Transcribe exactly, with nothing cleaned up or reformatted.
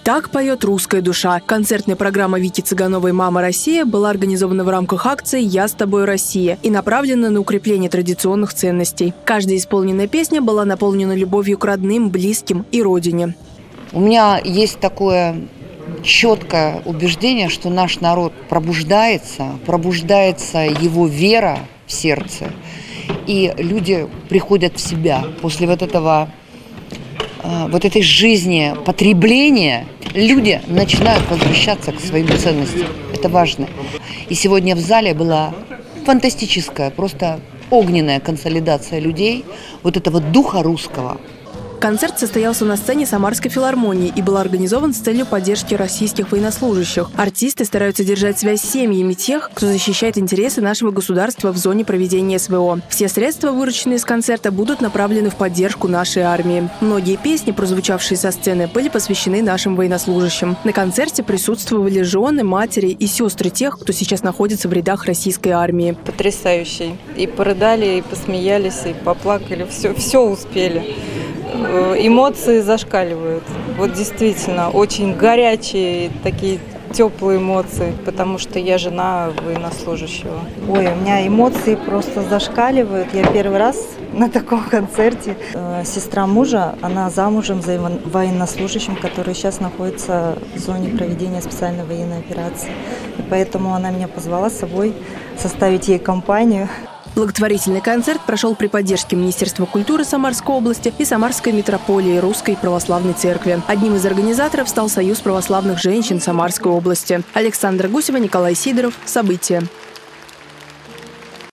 Так поет русская душа. Концертная программа Вики Цыгановой «Мама Россия» была организована в рамках акции «Я с тобой, Россия» и направлена на укрепление традиционных ценностей. Каждая исполненная песня была наполнена любовью к родным, близким и родине. У меня есть такое четкое убеждение, что наш народ пробуждается, пробуждается его вера в сердце, и люди приходят в себя после вот этого, вот этой жизни потребления. Люди начинают возвращаться к своим ценностям. Это важно. И сегодня в зале была фантастическая, просто огненная консолидация людей, вот этого духа русского. Концерт состоялся на сцене Самарской филармонии и был организован с целью поддержки российских военнослужащих. Артисты стараются держать связь с семьями тех, кто защищает интересы нашего государства в зоне проведения СВО. Все средства, вырученные из концерта, будут направлены в поддержку нашей армии. Многие песни, прозвучавшие со сцены, были посвящены нашим военнослужащим. На концерте присутствовали жены, матери и сестры тех, кто сейчас находится в рядах российской армии. Потрясающий. И порыдали, и посмеялись, и поплакали. Все, все успели. Эмоции зашкаливают. Вот действительно, очень горячие, такие теплые эмоции, потому что я жена военнослужащего. Ой, у меня эмоции просто зашкаливают. Я первый раз на таком концерте. Сестра мужа, она замужем за военнослужащим, который сейчас находится в зоне проведения специальной военной операции. И поэтому она меня позвала с собой составить ей компанию. Благотворительный концерт прошел при поддержке Министерства культуры Самарской области и Самарской митрополии Русской Православной Церкви. Одним из организаторов стал Союз православных женщин Самарской области. Александра Гусева, Николай Сидоров. События.